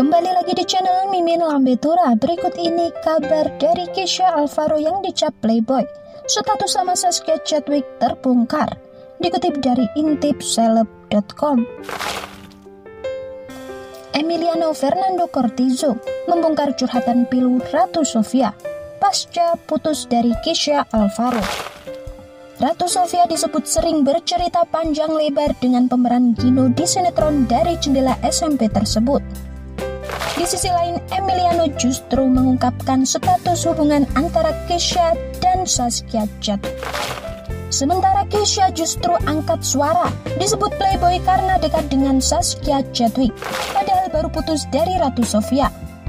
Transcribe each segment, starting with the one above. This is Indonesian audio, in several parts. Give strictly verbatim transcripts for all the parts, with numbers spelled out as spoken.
Kembali lagi di channel Mimin Lambetura. Berikut ini kabar dari Kesha Alvaro yang dicap playboy. Status sama Saskia Chadwick terbongkar. Dikutip dari intip seleb dot com. Emiliano Fernando Cortizo membongkar curhatan pilu Ratu Sofia pasca putus dari Kesha Alvaro. Ratu Sofia disebut sering bercerita panjang lebar dengan pemeran Gino di sinetron Dari Jendela S M P tersebut. Di sisi lain, Emiliano justru mengungkapkan status hubungan antara Kesha dan Saskia Chadwick. Sementara Kesha justru angkat suara, disebut playboy karena dekat dengan Saskia Chadwick, padahal baru putus dari Ratu Sofia.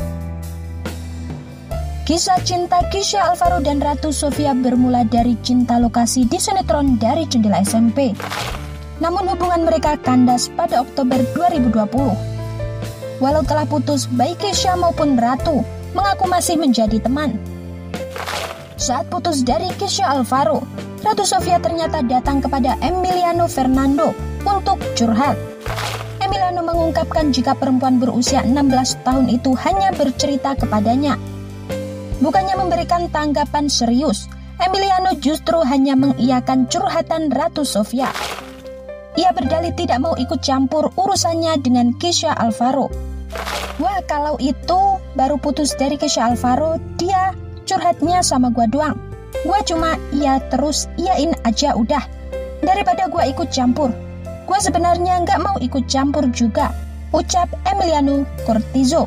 Kisah cinta Kesha Alvaro dan Ratu Sofia bermula dari cinta lokasi di sinetron Dari Jendela S M P. Namun hubungan mereka kandas pada Oktober dua ribu dua puluh. Walau telah putus, baik Kesha maupun Ratu mengaku masih menjadi teman. Saat putus dari Kesha Alvaro, Ratu Sofia ternyata datang kepada Emiliano Fernando untuk curhat. Emiliano mengungkapkan jika perempuan berusia enam belas tahun itu hanya bercerita kepadanya. Bukannya memberikan tanggapan serius, Emiliano justru hanya mengiyakan curhatan Ratu Sofia. Ia berdalih tidak mau ikut campur urusannya dengan Kesha Alvaro. Wah, kalau itu baru putus dari Kesha Alvaro, dia curhatnya sama gua doang. Gua cuma iya terus iyain aja udah. Daripada gua ikut campur. Gua sebenarnya nggak mau ikut campur juga, ucap Emiliano Cortizo.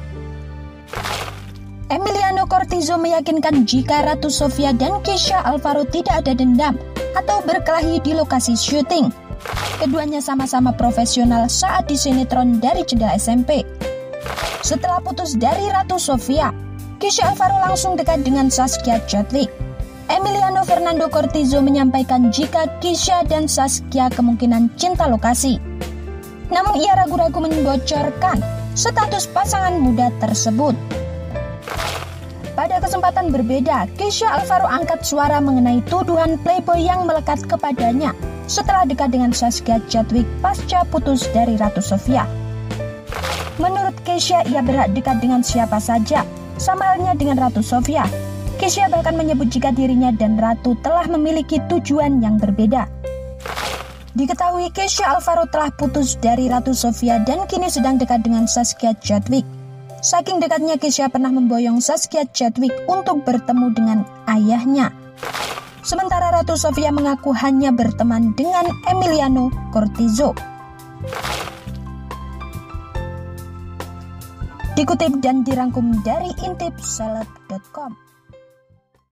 Emiliano Cortizo meyakinkan jika Ratu Sofia dan Kesha Alvaro tidak ada dendam atau berkelahi di lokasi syuting. Keduanya sama-sama profesional saat di sinetron Dari Jendela S M P. Setelah putus dari Ratu Sofia, Kesha Alvaro langsung dekat dengan Saskia Chadwick. Emiliano Fernando Cortizo menyampaikan jika Kesha dan Saskia kemungkinan cinta lokasi. Namun ia ragu-ragu membocorkan status pasangan muda tersebut. Pada kesempatan berbeda, Kesha Alvaro angkat suara mengenai tuduhan playboy yang melekat kepadanya setelah dekat dengan Saskia Chadwick pasca putus dari Ratu Sofia. Menurut Kesha, ia berhak dekat dengan siapa saja, sama halnya dengan Ratu Sofia. Kesha bahkan menyebut jika dirinya dan Ratu telah memiliki tujuan yang berbeda. Diketahui Kesha Alvaro telah putus dari Ratu Sofia dan kini sedang dekat dengan Saskia Chadwick. Saking dekatnya, Kesha pernah memboyong Saskia Chadwick untuk bertemu dengan ayahnya. Sementara Ratu Sofia mengaku hanya berteman dengan Emiliano Cortizo. Dikutip dan dirangkum dari intip seleb dot com.